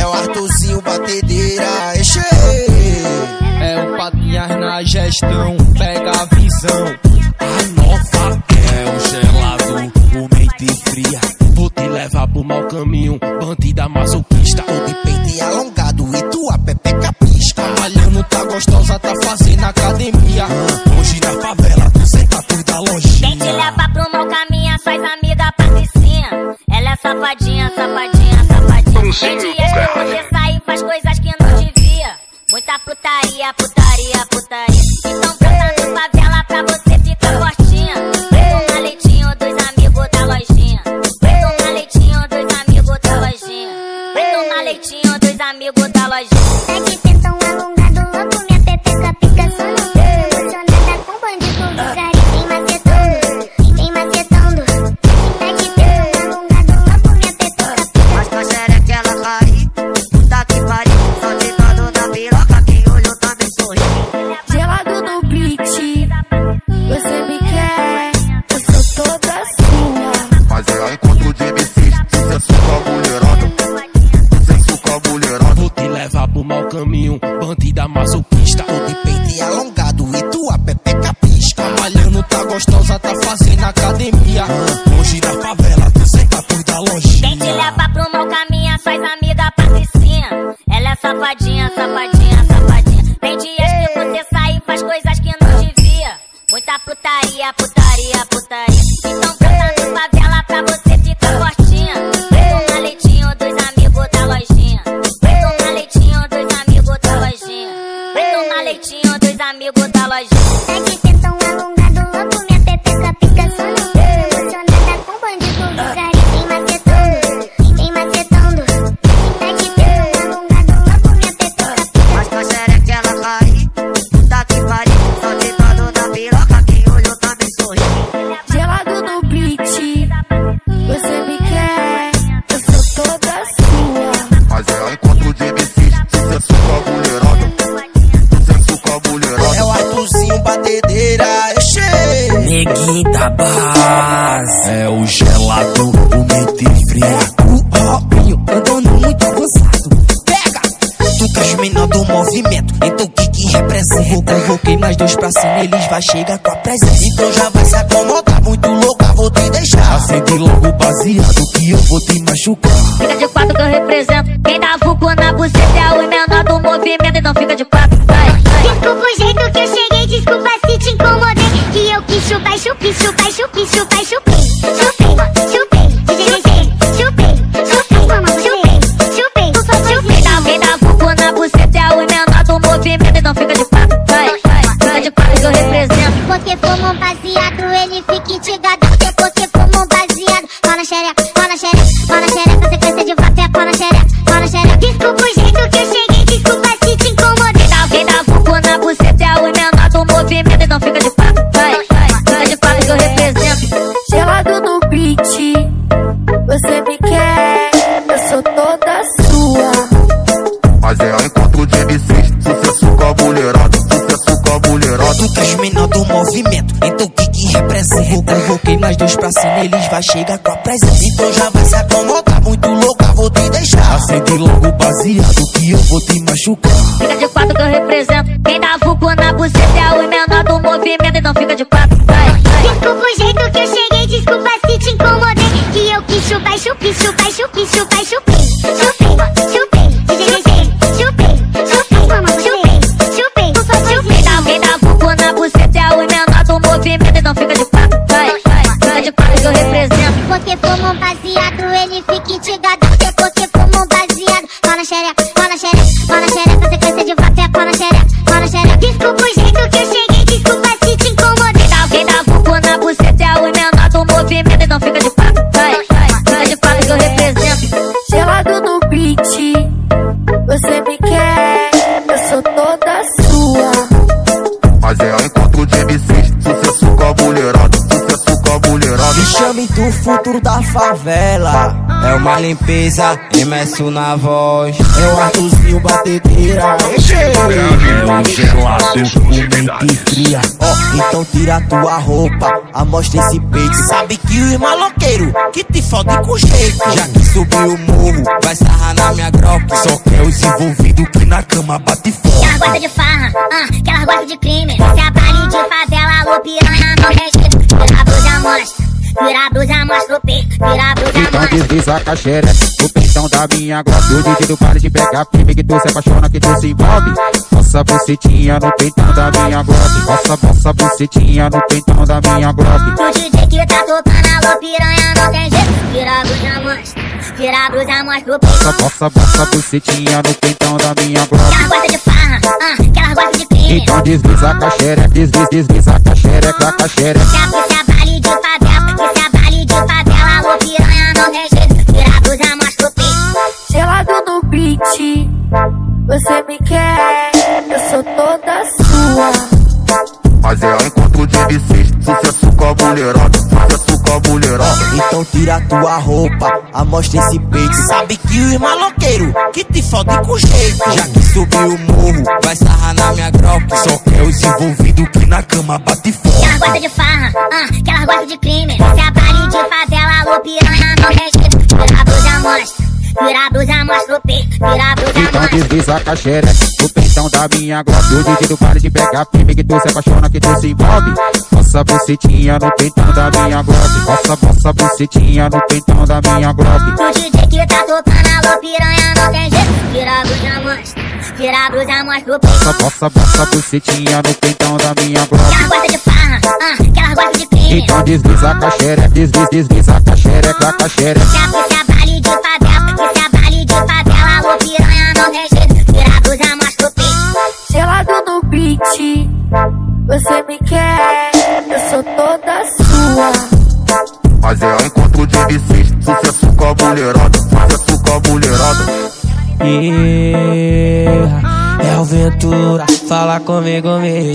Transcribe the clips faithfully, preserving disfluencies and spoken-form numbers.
É o Arthurzinho batedeira, enche. É o Patinhas na gestão, pega a visão. A nova é o gelado, o mente fria. Vou te levar pro mau caminho, bandida masoquista. Tô de peito alongado e tua pepeca pisca. Trabalhando tá gostosa, tá fazendo academia. Hoje na favela, tu senta por da lojinha. Quem te leva pro mau caminho, suas amigas patricinha. Ela é safadinha, safadinha, safadinha. Tem dias que você sai e faz coisas que não devia. Muita putaria, putaria, putaria. Então brotando favela pra você ficar fortinha. Vem tomar leitinho dos amigos da lojinha. Vem tomar leitinho dos amigos da lojinha. Vem tomar leitinho dos amigos da lojinha. É que cê tão alongado, louco, minha pepeca pica sono. Emocionada com bandido, lugar e vem macetando, vem macetando. É que cê tão alongado, louco, minha pepeca pica. Mas tua xereca ela cai, puta que pariu. Só te dando na piroca, quem olhou também sorriu. Gelado no beat, você me quer, eu sou toda sua. Mas é o encontro de M Cs, sucesso com a mulherada, sucesso com a mulherada. Vou te levar pro mau caminho, bandida masoquista. Tô de peito alongado e tua pepeca pisca. Trabalhando tá gostosa, tá fazendo academia. Hoje na favela, tu senta por da lojinha. Quem te leva pro mau caminho, suas amigas patricinha. Ela é safadinha, safadinha, safadinha. Tem dias que você sai e faz coisas que não devia. Muita putaria, putaria, putaria. Então brotando favela pra você ficar fortinha. Vem tomar leitinho dos amigos da lojinha. Vem tomar leitinho dos amigos da lojinha. Vem tomar leitinho dos amigos da lojinha. É que cê tão alongado, louco, minha pepeca pica sono. Emocionada com bandido, lugar e vem macetando, vem macetando. É que cê tão alongado, louco, minha pepeca pica. Mas tua xereca ela cai, puta que pariu. Só te dando na piroca, quem olhou também sorriu. Gelado no beat, você me quer, eu sou toda sua. Mas é o encontro de M Cs, sucesso com a mulherada, sucesso com a mulherada. É o Arthurzinho batedeira, enche. Neguinho da base é o gelado, o mente fria. O Robinho andando muito avançado. Pega! Tu que és o menor do movimento, então o que que representa? Vou convoquei mais dois pra cima, eles vai chegar com a presença. Então já vai se acomodar, muito louca, vou te deixar. Acende logo baseado que eu vou te machucar. Fica de quatro que eu represento. Quem dá vulco na buceta é o menor do movimento. Então fica de quatro, vai, vai. Desculpa o jeito que eu cheguei, desculpa se te incomodei. Que eu quis chupar, chupei, chupar, chupei, chupar, chupei. Chupei, chupei, D J G, chupei, chupei, chupei, chupei, chupei. Quem dá, quem dá vulco na buceta é o menor do movimento. Então fica de quatro, vai, vai. Fica de quatro que eu represento. Porque fomos baseado, ele fica instigado. Porque fomos baseado, pau na xereca, pau na xereca, pau na xereca, sequência de vaca, é pau na xereca, pau na xereca. Desculpa o jeito que eu cheguei, desculpa se te incomodei. Quem dá, quem dá vulco na buceta é o menor do movimento. Então fica de quatro, vai, vai. Fica de quatro que eu represento. Gelado no beat, você me quer, eu sou toda sua. Mas é o encontro de M Cs, sucesso com a mulherada, sucesso com a mulherada. Tu que és o menor do movimento, então o que que representa? Vou convoquei mais dois pra cima, eles vai chegar com a presença. Então já vai se acomodar, muito louca, vou te deixar. Acende logo baseado que eu vou te machucar. Fica de quatro que eu represento. Quem dá vulco na buceta é o menor do movimento. Então fica de quatro, vai, vai. Desculpa o jeito que eu cheguei, desculpa se te incomodei. Que eu quis chupar, chupei, chupar, chupei, chupar, chupei. Chupei, chupei, D J G, chupei, chupei, chupei, chupei, chupei. Quem dá, quem dá vulco na buceta é o menor do movimento. Então fica de quatro, vai, vai. Fica de quatro que eu represento. Porque fomos baseado, ele fica instigado. Porque fomos baseado, pau na xereca, pau na xereca, pau na xereca, sequência de vaca, é pau na xereca, pau na xereca. Desculpa o jeito que eu cheguei, desculpa se te incomodei. Quem dá, quem dá vulco na buceta é o menor do movimento. Então fica de quatro, vai, vai. Fica de quatro que eu represento. Gelado no beat, você me quer, eu sou toda sua. Mas é o encontro de M Cs, sucesso com a mulherada, sucesso com a mulherada. Me chame do futuro da favela. É uma limpeza, imerso na voz. É o Arthurzinho batedeira. É o gelado, o mente fria. Ó, oh, então tira tua roupa, amostra esse peito. Sabe que o maloqueiro que te fode com jeito. Já que subiu o morro, vai sarrar na minha groque. Só quer os envolvidos que na cama bate forte. Que elas gostam de farra, ah, que elas gostam de crime. Se é baile de favela, alô piranha, não tem jeito. Vira a blusa, mostra. Vira a blusa, mostra o peito. Vira a blusa, Então mostra. desliza a xereca no peitão da minha glock. O D J do baile de pegar firme que tu se apaixona, que tu se envolve. Nossa bucetinha no peitão da minha glock. Nossa, nossa bucetinha no peitão da minha glock. O D J que tá tocando, alô piranha, não tem jeito. Vira a blusa, mostra. Vira a blusa, mostra o peito. Nossa, nossa, nossa bucetinha no peitão da minha glock. Que elas gostam de farra, ah, que elas gostam de crime. Então desliza a xereca, desliza, desliza a xereca, a xereca. Se é baile de favela, se é baile de favela, alô piranha, não tem jeito. Vira a blusa, mostra o peito. Gelado no beat, você me quer, eu sou toda sua. Mas é encontro de M Cs, sucesso com a mulherada, sucesso com a mulherada. Então tira tua roupa, amostra esse peito. Sabe que o maloqueiro que te fode com jeito. Já que subiu o morro, vai sarrar na minha groque. Só quer os envolvidos que na cama bate Que elas forte. gostam de farra, ah, que elas gostam de crime. Se é baile de favela, alô piranha, não tem jeito. Vira a blusa, mostra. Vira a blusa, mostra o peito. Vira a blusa, Então mostra. desliza a xereca no peitão da minha glock. O D J do baile de pegar firme que tu se apaixona, que tu se envolve. Nossa bucetinha no peitão da minha glock. Nossa, nossa bucetinha no peitão da minha glock. O D J que tá tocando, alô piranha, não tem jeito. Vira a blusa, mostra. Vira a blusa, mostra o peito. Nossa, nossa, nossa bucetinha no peitão da minha Que elas glock. gostam de farra, ah, que elas gostam de crime. Então desliza a xereca, desliza, desliza a xereca, a xereca. Se é, se é baile de favela, se é baile de favela, alô piranha, não tem jeito. Vira a blusa, mostra o peito. Gelado no beat, você me quer, eu sou toda sua. Mas é encontro de M Cs, sucesso com a mulherada, sucesso com a mulherada. Yeah, é o Ventura, fala comigo, me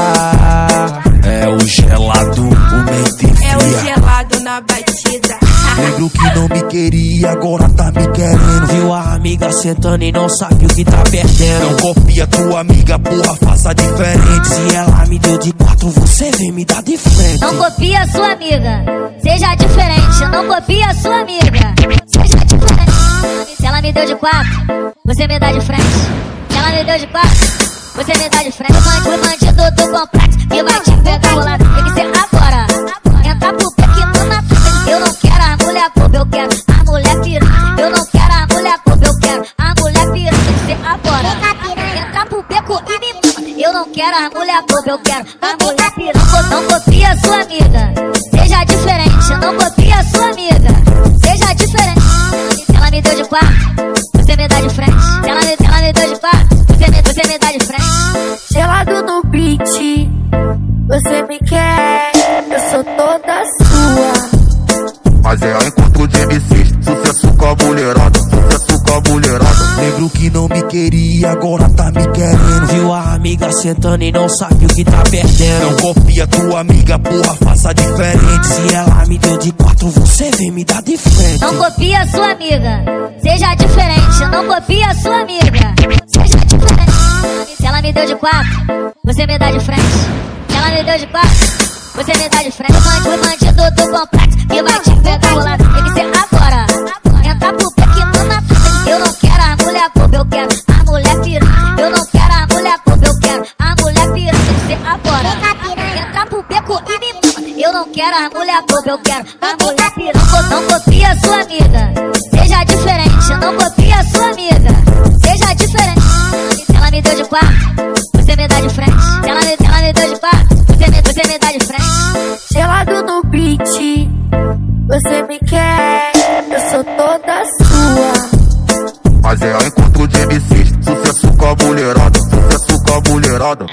dá. É o gelado, o mente É o fria. gelado na batida. Lembro que não me queria, agora tá me querendo. Viu a amiga sentando e não sabe o que tá perdendo. Não copia tua amiga, porra, faça diferente. Se ela me deu de quatro, você vem me dar de frente. Não copia a sua amiga, seja diferente. Não copia a sua amiga, seja diferente. Se ela me deu de quatro, você me dá de frente. Se ela me deu de quatro, você me dá de frente. O bandido, o bandido do complexo que vai te pegar rolado. Tem que ser agora. Entra pro pé que tô na frente. Eu não quero a mulher pobre, eu quero a mulher piranha. Eu não quero a mulher pobre, eu quero a mulher piranha. Tem que ser agora. Entra pro beco e me mama. Eu não quero a mulher pobre, eu quero a mulher piranha. Não copia a sua amiga, seja diferente. Não copia a sua amiga, seja diferente. Se ela me deu de quatro, você me dá de frente. Se ela me, se ela me deu de quatro, você me, você me dá de frente. Gelado no beat, você me quer, eu sou toda sua. Mas é encontro de M Cs, sucesso com a mulherada, sucesso com a mulherada. Lembro que não me queria, agora tá me querendo. Viu a amiga sentando e não sabe o que tá perdendo. Não copia tua amiga, porra, faça diferente. Se ela me deu de quatro, você vem me dar de frente. Não copia a sua amiga, seja diferente. Não copia a sua amiga, seja diferente. Se ela me deu de quatro, você me dá de frente. Se ela me deu de quatro, você me dá de frente. O bandido, o bandido do complexo que vai te pegar rolado. Tem que ser agora. Entra pro pé que tô na frente. Eu não quero a mulher pobre, eu quero a mulher piranha. Eu não quero a mulher pobre, eu quero a mulher piranha. Tem que ser agora. Entra pro beco e me mama. Eu não quero a mulher pobre, eu quero a mulher piranha. Não copia a sua amiga, seja diferente. Não copia a sua amiga, seja diferente. Se ela me deu de quatro, você me dá de frente. Se ela me, se ela me deu de quatro, você me, você me dá de frente. Gelado no beat, você me quer, eu sou toda sua. Mas é encontro de M Cs, sucesso com a mulherada, sucesso com a mulherada.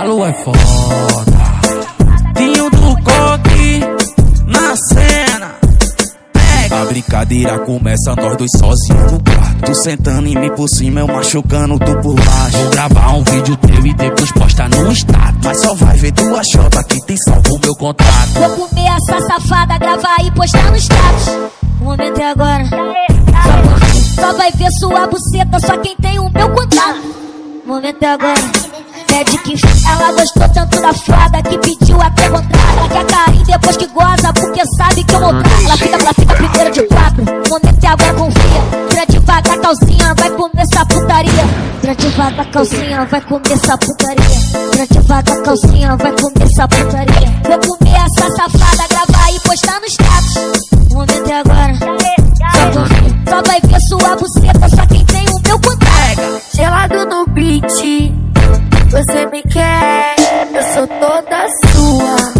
Galo é foda. Tinho do coque na cena. A brincadeira começa nós dois sozinhos no quarto. Tu sentando em mim por cima, eu machucando tu por baixo. Vou gravar um vídeo teu e depois postar no status. Mas só vai ver tua chota que tem salvo o meu contato. Vou comer essa safada, gravar e postar no status. O momento é agora. Só, só vai ver sua buceta, só quem tem o meu contato. O momento é agora. Pede que ela gostou tanto da fada que pediu até contrato. Ela quer carinho depois que goza, porque sabe que eu vou dar. Ela fica, ela fica primeiro de quatro. O momento é agora, confia. Tira devagar a calcinha, vai comer essa putaria. Tira devagar a calcinha, vai comer essa putaria. Tira devagar a calcinha, vai comer essa putaria. Vou comer essa safada, gravar e postar no status. O momento é agora. Só confia. Só vai ver sua buceta, só quem tem o meu contato. Gelado no beat. Você me quer, eu sou toda sua.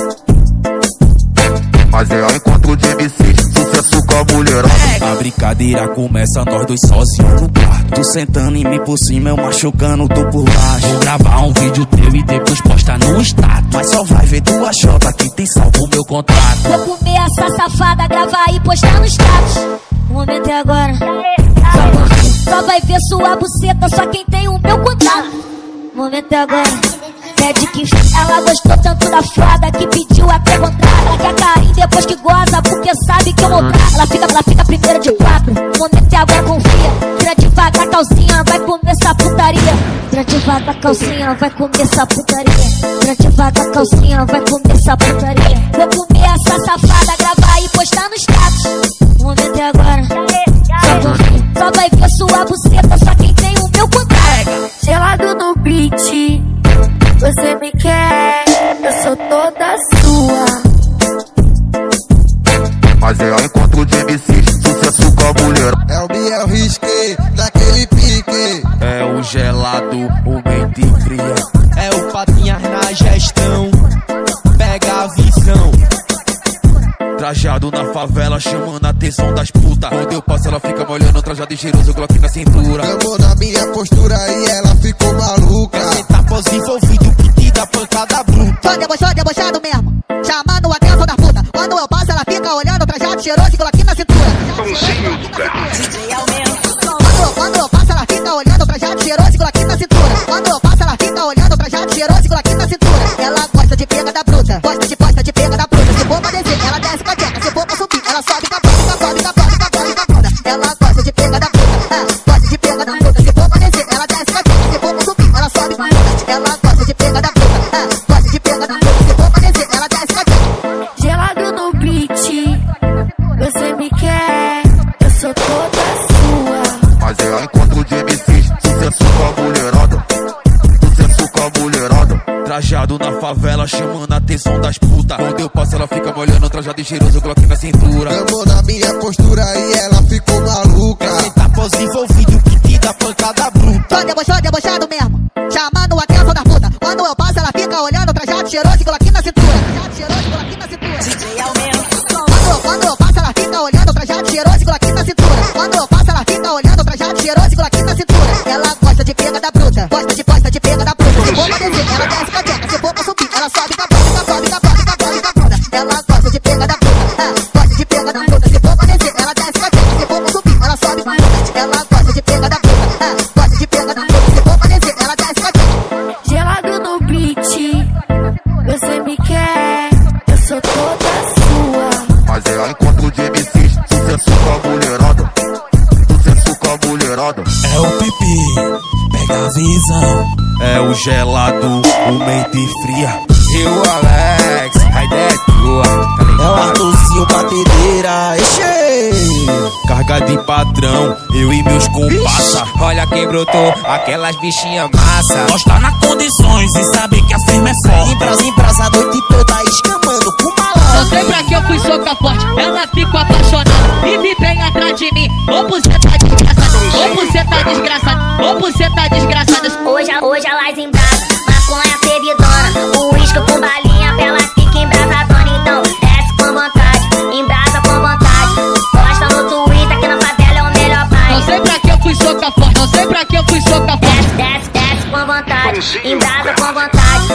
Mas é o encontro de M C, sucesso com a mulherada. A brincadeira começa nós dois sozinhos no quarto. Tu sentando em mim por cima, eu machucando tu por baixo. Vou gravar um vídeo teu e depois postar no status. Mas só vai ver tua chota que tem salvo o meu contato. Vou comer essa safada, gravar e postar no status. O momento é agora. Só, só vai ver sua buceta, só quem tem o meu contato. O momento é agora. Pede que ela gostou tanto da fada que pediu até contrato. Ela quer carinho depois que goza, porque sabe que eu vou dar. Ela fica, ela fica primeiro de quatro. O momento é agora, confia. Tira devagar a calcinha, vai comer essa putaria. Tira devagar a calcinha, vai comer essa putaria. Tira devagar a calcinha, vai comer essa putaria. Vou comer essa safada, gravar e postar no status. O momento é agora. Só confia. Só vai ver sua buceta, só quem tem o meu contato. Gelado no beat. Você me quer, eu sou toda sua. Mas é o encontro de M C, sucesso com a mulher. É o Biel Risque, daquele pique. É o gelado, o mente fria. É o patinhas na gestão, pega a visão. Trajado na favela, chamando a atenção das putas. Quando eu passo, ela fica me olhando, trajado e cheiroso, eu coloquei na cintura. Amou na minha postura e ela ficou maluca. Cê tá pós envolvido, que te dá pancada bruta. Só debochado, debochado mesmo, chamando a atenção da puta. Quando eu passo, ela fica olhando, trajado cheiroso e coloquei na cintura. Pãozinho do Garra. Quando, quando eu passo, ela fica olhando, trajado cheiroso e coloquei na cintura. Quando eu passo, ela fica olhando, trajado cheiroso e coloquei na cintura. Ela gosta de pega da bruta, gosta de gosta de pega da bruta. Se for pra descer, ela desce com a tcheca. Se for pra subir, ela sobe com a bunda, com a bunda, com a bunda, com a bunda, com a bunda. Ela gosta de pega da bruta, ah, gosta de pega da bruta. Se for pra descer, ela desce com a tcheca. Se for pra subir, ela sobe com a bunda. Ela gosta de pega da bruta, ah, gosta de pega da bruta. Se for pra descer, ela desce com a tcheca. Gelado no beat. Você me quer, eu sou toda sua. Mas é o encontro de M C, sucesso com a mulherada. Sucesso com a mulherada. Trajado na favela, chamando a atenção das putas. Quando eu passo, ela fica me olhando, trajado e cheiroso, eu coloquei na cintura. Amou na minha postura e ela ficou maluca. Cê tá pós envolvido, que te dá pancada bruta. Só debochado, debochado mesmo, chamando a atenção da puta. Quando eu passo, ela fica olhando, trajado cheiroso e coloquei na cintura. Trajado cheiroso e coloquei na cintura. Quando, quando eu passo, ela fica olhando, trajado cheiroso e coloquei na cintura. Quando eu passo, ela fica olhando, trajado cheiroso e coloquei na cintura. Ela gosta de pega da bruta, gosta de gosta de pega da bruta. Se for pra descer, ela desce com a tcheca. Se for pra subir, ela sobe com a bunda, com a bunda, com a bunda, com a bunda, com a bunda. Ela gosta de pega da bruta, ah, gosta de pega da bruta. Se for pra descer, ela desce com a tcheca. Se for pra subir, ela sobe com a bunda. Ela gosta de pega da bruta, ah, gosta de pega da bruta. Se for pra descer, ela desce com a tcheca. Gelado no beat. Você me quer, eu sou toda sua. Mas é o encontro de M C, sucesso com a mulherada. Sucesso com a mulherada. É o pipi, pega a visão. É o gelado, o mente fria. E o Alex, a ideia é tua, tá ligado? É o Arthurzinho batedeira, enche. Carga de patrão, eu e meus compassa. Olha quem brotou, aquelas bichinhas massa. Nós tá na condições e sabe que a firma é forte. Embrasa, embrasa a noite toda escamando com malandro. Não sei pra que eu fui soca forte, ela ficou apaixonada e me vem atrás de mim. Ô buceta desgraçada, ô buceta desgraçada, ô buceta desgraçada. Hoje, hoje elas embrasam, maconha servidona. O uísque com balinha, pra ela fica embrasadona. Então desce com vontade, embrasa com vontade. Posta no Twitter que na favela é o melhor pai. Não sei pra que eu fui soca forte, não sei pra que eu fui soca forte. Desce, desce, desce com vontade, embrasa com vontade.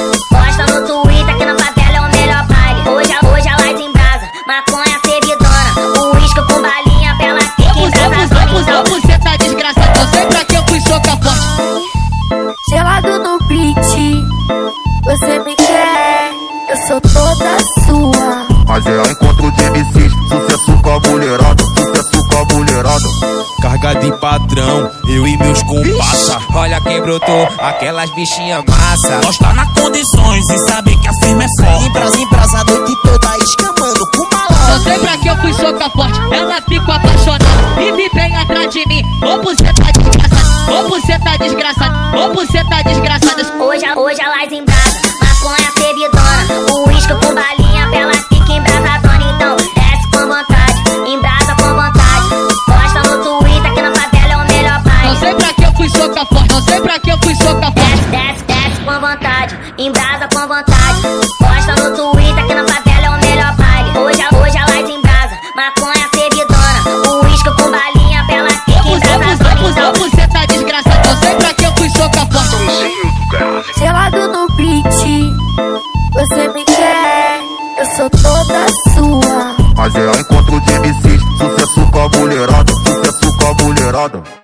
me quer, eu sou toda sua. Mas é o encontro de M Cs, sucesso com a mulherada, sucesso com a mulherada. Carga de padrão, eu e meus compassa. Olha quem brotou, aquelas bichinha massa. Nós tá na condições e sabe que a firma é forte. Embrasa, embrasa a noite toda escamando com malandro. Não sei pra que eu fui soca forte, ela ficou apaixonada e me vem atrás de mim. Ô buceta desgraçada, ô buceta desgraçada, ô buceta desgraçada. Hoje, hoje elas embrasa, maconha servidona, o uísque com balinha, pra ela fica embrasadona. Então desce com vontade, embrasa com vontade. Posta no Twitter que na favela é o melhor pai. Não sei pra que eu fui soca forte, não sei pra que eu fui soca forte. Desce, desce, desce com vontade, embrasa com vontade. Posta no Twitter que na favela é o melhor pai. Hoje, hoje elas embrasa, maconha servidona, o uísque com balinha, pra ela fica embrasadona. Então buceta desgraçada, não sei pra que eu fui soca forte. Gelado no beat, você me quer, eu sou toda sua. Mas é o encontro de M Cs, sucesso com a mulherada, sucesso com a mulherada.